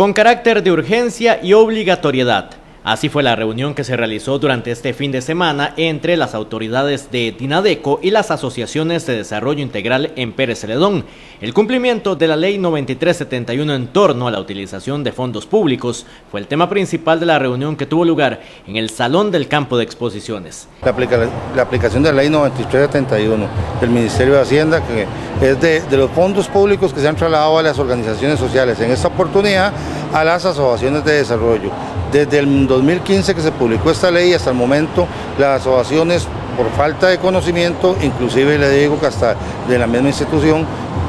con carácter de urgencia y obligatoriedad. Así fue la reunión que se realizó durante este fin de semana entre las autoridades de Dinadeco y las asociaciones de desarrollo integral en Pérez Celedón. El cumplimiento de la Ley 9371 en torno a la utilización de fondos públicos fue el tema principal de la reunión que tuvo lugar en el Salón del Campo de Exposiciones. La aplicación de la Ley 9371 del Ministerio de Hacienda, que es de los fondos públicos que se han trasladado a las organizaciones sociales, en esta oportunidad a las asociaciones de desarrollo. Desde el 2015 que se publicó esta ley hasta el momento, las asociaciones, por falta de conocimiento, inclusive le digo que hasta de la misma institución,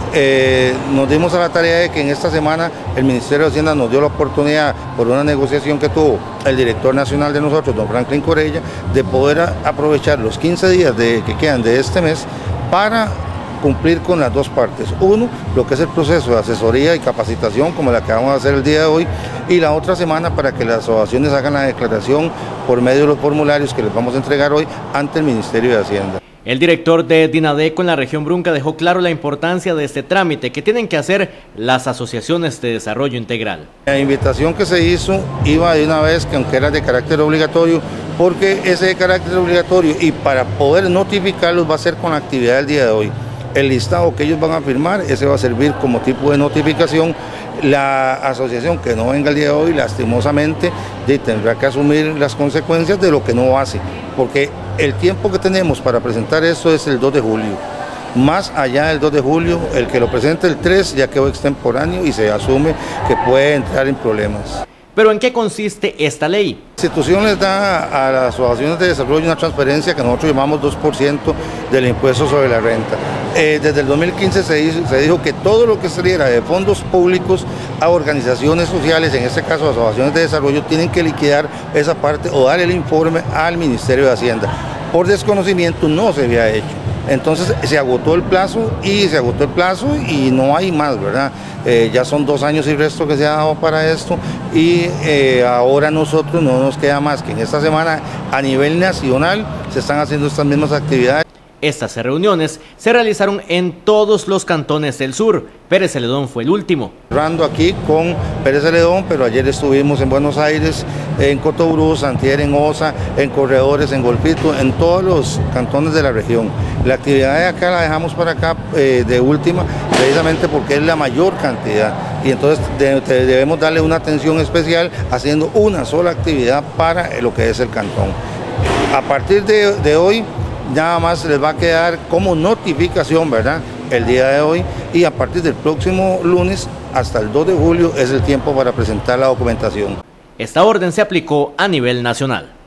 nos dimos a la tarea de que en esta semana el Ministerio de Hacienda nos dio la oportunidad, por una negociación que tuvo el director nacional de nosotros, don Franklin Corella, de poder aprovechar los 15 días que quedan de este mes para cumplir con las dos partes. Uno, lo que es el proceso de asesoría y capacitación, como la que vamos a hacer el día de hoy, y la otra semana para que las asociaciones hagan la declaración por medio de los formularios que les vamos a entregar hoy ante el Ministerio de Hacienda. El director de Dinadeco en la región Brunca dejó claro la importancia de este trámite que tienen que hacer las asociaciones de desarrollo integral. La invitación que se hizo iba de una vez, que aunque era de carácter obligatorio, porque ese de carácter obligatorio y para poder notificarlos va a ser con la actividad del día de hoy. El listado que ellos van a firmar, ese va a servir como tipo de notificación. La asociación que no venga el día de hoy, lastimosamente, tendrá que asumir las consecuencias de lo que no hace, porque el tiempo que tenemos para presentar esto es el 2 de julio. Más allá del 2 de julio, el que lo presente el 3 ya quedó extemporáneo y se asume que puede entrar en problemas. ¿Pero en qué consiste esta ley? La institución les da a las asociaciones de desarrollo una transferencia que nosotros llamamos 2% del impuesto sobre la renta. Desde el 2015 se dijo que todo lo que saliera de fondos públicos a organizaciones sociales, en este caso asociaciones de desarrollo, tienen que liquidar esa parte o dar el informe al Ministerio de Hacienda. Por desconocimiento no se había hecho. Entonces se agotó el plazo y no hay más, ¿verdad? Ya son 2 años y resto que se ha dado para esto y ahora nosotros no nos queda más que en esta semana a nivel nacional se están haciendo estas mismas actividades. Estas reuniones se realizaron en todos los cantones del sur. Pérez Celedón fue el último. Cerrando aquí con Pérez Celedón, pero ayer estuvimos en Buenos Aires, en Cotobruz, antier en Osa, en Corredores, en Golfito, en todos los cantones de la región. La actividad de acá la dejamos para acá de última, precisamente porque es la mayor cantidad. Y entonces debemos darle una atención especial haciendo una sola actividad para lo que es el cantón. A partir de hoy, nada más les va a quedar como notificación, ¿verdad?, el día de hoy, y a partir del próximo lunes hasta el 2 de julio es el tiempo para presentar la documentación. Esta orden se aplicó a nivel nacional.